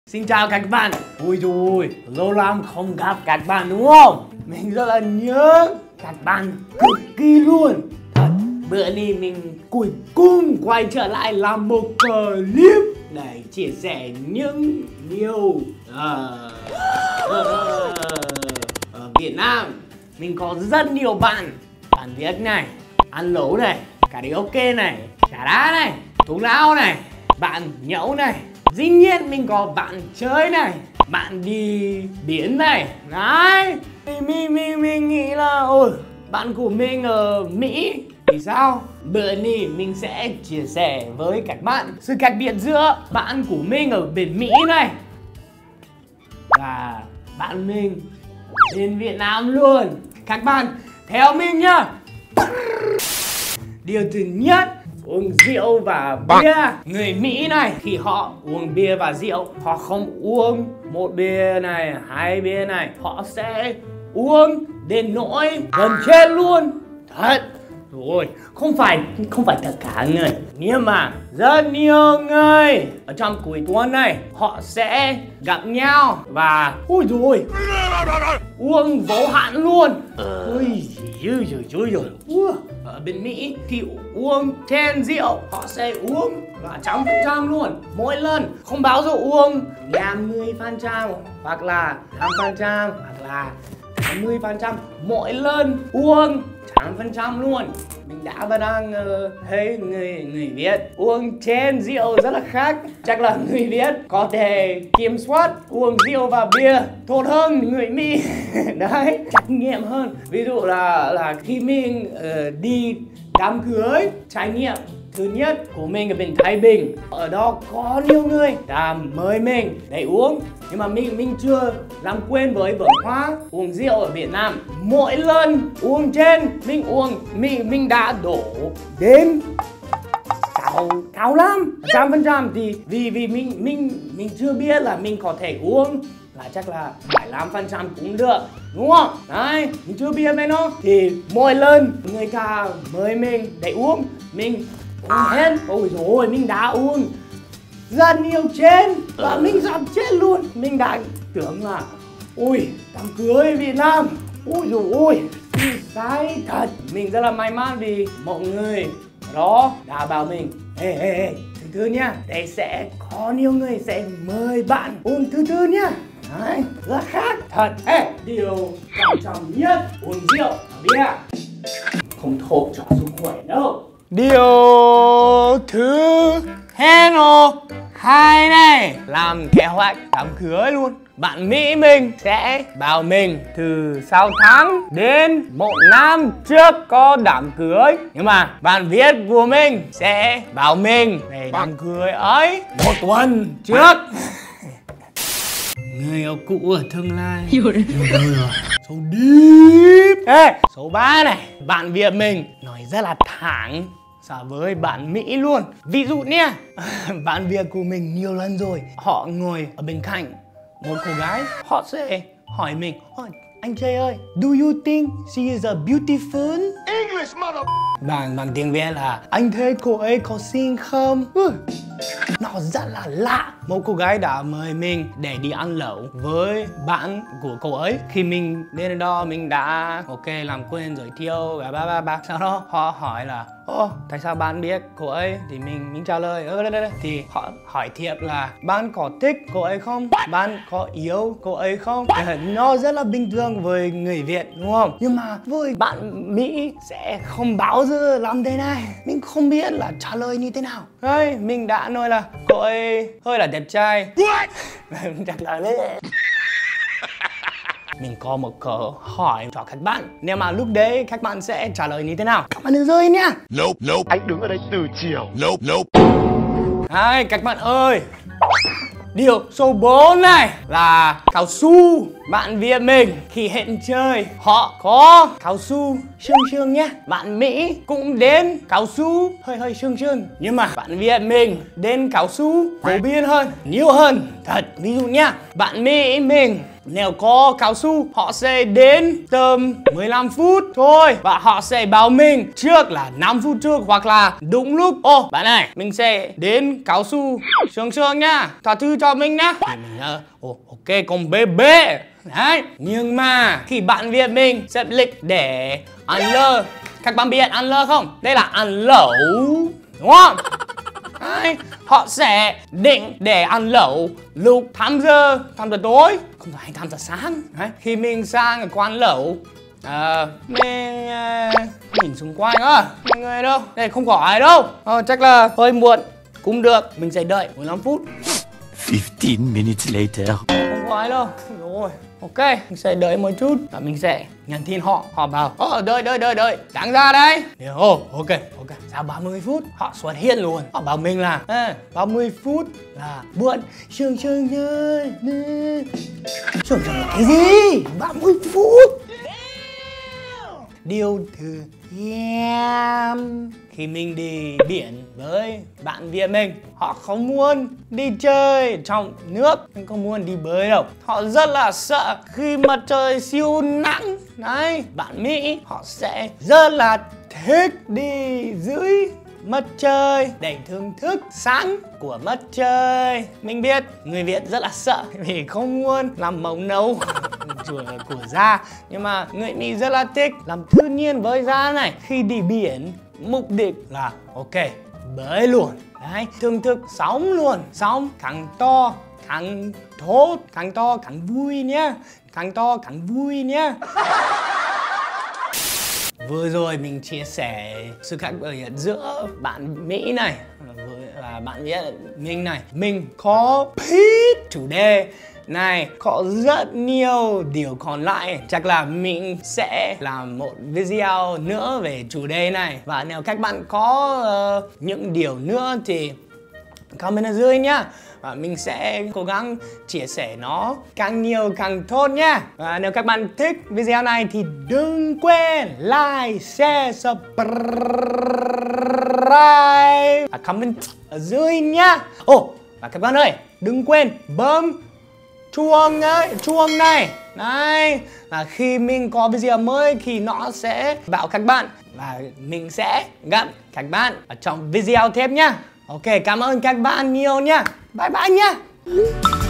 Xin chào các bạn. Ui dồi, lâu lắm không gặp các bạn đúng không? Mình rất là nhớ các bạn cực kỳ luôn. Thật, bữa nay mình cuối cùng quay trở lại làm một clip để chia sẻ những điều ở Việt Nam. Mình có rất nhiều bạn viết này, ăn lẩu này, karaoke này, trà đá này, thú lao này, bạn nhậu này. Dĩ nhiên mình có bạn chơi này, bạn đi biển này. Đấy, mình nghĩ là ôi, bạn của mình ở Mỹ thì sao? Bữa nay mình sẽ chia sẻ với các bạn sự khác biệt giữa bạn của mình ở bên Mỹ này và bạn mình ở bên Việt Nam luôn. Các bạn theo mình nhá. Điều thứ nhất, uống rượu và bia. Người Mỹ này thì họ uống bia và rượu, họ không uống một bia này, hai bia này, họ sẽ uống đến nỗi gần chết luôn. Thật rồi, không phải tất cả người, nhưng mà rất nhiều người ở trong cuối tuần này họ sẽ gặp nhau và ôi rồi uống vô hạn luôn. Ôi trời. Ở bên Mỹ thì uống chén rượu họ sẽ uống là 100% luôn mỗi lần, không bao giờ uống 50% hoặc là 5% hoặc là 50%, mỗi lần uống 100% luôn. Mình đã và đang thấy người Việt uống chén rượu rất là khác. Chắc là người Việt có thể kiểm soát uống rượu và bia tốt hơn người Mỹ. Đấy, trải nghiệm hơn. Ví dụ là khi mình đi đám cưới, trải nghiệm thứ nhất của mình ở bên Thái Bình. Ở đó có nhiều người đã mời mình để uống, nhưng mà mình chưa làm quen với văn hóa uống rượu ở Việt Nam. Mỗi lần uống trên mình đã đổ đến cao lắm 100%. Thì vì mình chưa biết là mình có thể uống là chắc là 75% cũng được, đúng không? Đấy, mình chưa biết với nó. Thì mỗi lần người ta mời mình để uống, mình uống hết. Ôi dồi, mình đã uống rất nhiều chén và mình sắp chết luôn. Mình đã tưởng là ui, đám cưới Việt Nam, ôi dồi ôi, sai thật. Mình rất là may mắn vì mọi người đó đã bảo mình ê, thứ nhá, đây sẽ có nhiều người sẽ mời bạn uống thứ nhá. Đấy, rất khác thật. Điều quan trọng nhất uống rượu và bia không tốt cho sức khỏe đâu. Điều thứ hai này, làm kế hoạch đám cưới luôn. Bạn Mỹ mình sẽ bảo mình từ 6 tháng đến 1 năm trước có đám cưới, nhưng mà bạn Việt của mình sẽ bảo mình về đám cưới ấy 1 tuần trước. Người yêu cũ ở tương lai số deep. Số 3 này, bạn Việt mình nói rất là thẳng so với bạn Mỹ luôn. Ví dụ nha, bạn Việt của mình nhiều lần rồi, họ ngồi ở bên cạnh một cô gái, họ sẽ hỏi mình, anh trai ơi, do you think she is a beautiful? English mother. Bằng tiếng Việt là anh thấy cô ấy có xinh không? Nó rất là lạ. Một cô gái đã mời mình để đi ăn lẩu với bạn của cô ấy. Khi mình đến đó mình đã ok làm quen giới thiệu ba. Sau đó họ hỏi là tại sao bạn biết cô ấy? Thì mình trả lời thì họ hỏi tiếp là bạn có thích cô ấy không? Bạn có yêu cô ấy không? Nó rất là bình thường với người Việt đúng không? Nhưng mà với bạn Mỹ sẽ không bao giờ làm thế này. Mình không biết là trả lời như thế nào. Đấy, mình đã nói là cô ấy hơi là đẹp trai. Chắc là mình có một câu hỏi cho các bạn. Nếu mà lúc đấy các bạn sẽ trả lời như thế nào? Các bạn đừng rơi nha. Nope. Anh đứng ở đây từ chiều. Nope. Hai, các bạn ơi. Điều số 4 này là cao su. Bạn Việt mình khi hẹn chơi họ có cao su sương nhé. Bạn Mỹ cũng đến cao su hơi sương. Nhưng mà bạn Việt mình đến cao su phổ biến hơn, nhiều hơn. Thật, ví dụ nhá, bạn Mỹ mình Nếu có cao su, họ sẽ đến tầm 15 phút thôi. Và họ sẽ bảo mình trước là 5 phút trước hoặc là đúng lúc. Ồ, bạn này, mình sẽ đến cao su sương sương nhá. Thả thư cho mình nhá. Thì mình ok, còn bê. Đấy, nhưng mà khi bạn Việt mình xếp lịch để ăn lơ. Các bạn biết ăn lơ không? Đây là ăn lẩu, đúng không? Đấy, họ sẽ định để ăn lẩu lúc 8 giờ tối, không phải 8 giờ sáng. Đấy, khi mình sang quán lẩu, mình nhìn xung quanh á, mọi người đâu? Đây không có ai đâu. Chắc là hơi muộn cũng được, mình sẽ đợi 15 phút. 15 minutes later. Không có ai đâu. Rồi, ok, mình sẽ đợi một chút và mình sẽ nhắn tin họ bảo đợi, đáng ra đấy. Ok, sau 30 phút họ xuất hiện luôn. Họ bảo mình là 30 phút là muộn. Sương ơi, sương là cái gì? 30 phút. Điều thứ em khi mình đi biển với bạn Việt mình, họ không muốn đi chơi trong nước, không muốn đi bơi đâu. Họ rất là sợ khi mặt trời siêu nắng. Đấy, bạn Mỹ họ sẽ rất là thích đi dưới mặt trời để thưởng thức sáng của mặt trời. Mình biết người Việt rất là sợ vì không muốn làm màu nâu của da, nhưng mà người Mỹ rất là thích làm tự nhiên với da này. Khi đi biển, mục đích là ok, bơi luôn. Đấy, thưởng thức sóng luôn. Sóng càng to càng tốt, càng to càng vui nhá. Càng to càng vui nhá. Vừa rồi mình chia sẻ sự khác biệt giữa bạn Mỹ này và bạn Việt mình này. Mình có biết chủ đề này có rất nhiều điều còn lại. Chắc là mình sẽ làm một video nữa về chủ đề này. Và nếu các bạn có những điều nữa thì comment ở dưới nhá. Và mình sẽ cố gắng chia sẻ nó càng nhiều càng tốt nhá. Và nếu các bạn thích video này thì đừng quên like, share, subscribe và comment ở dưới nhá. Và các bạn ơi, đừng quên bấm chuông này. Đấy, là khi mình có video mới thì nó sẽ bảo các bạn. Và mình sẽ gặp các bạn ở trong video tiếp nhá. Ok, cảm ơn các bạn nhiều nhá. Bye bye nhá.